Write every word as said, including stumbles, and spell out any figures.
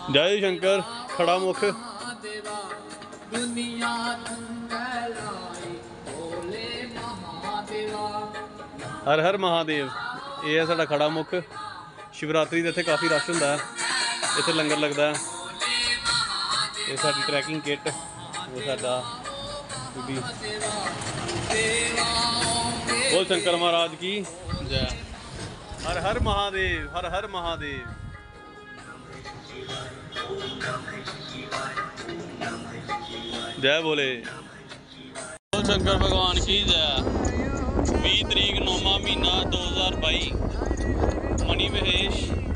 जय शंकर खड़ामुख। हर हर महादेव। ये है साडा खड़ामुख। शिवरात्रि दे इत्थे काफ़ी रश हुंदा है, इत्थे लंगर लगदा है। ये साडी ट्रैकिंग किट, ये साडा बोल शंकर महाराज की जय। हर हर महादेव, हर हर महादेव। जय बोले बोल शंकर भगवान की जय। बीस तरीक नौवां महीना दो हज़ार बाई मणि महेश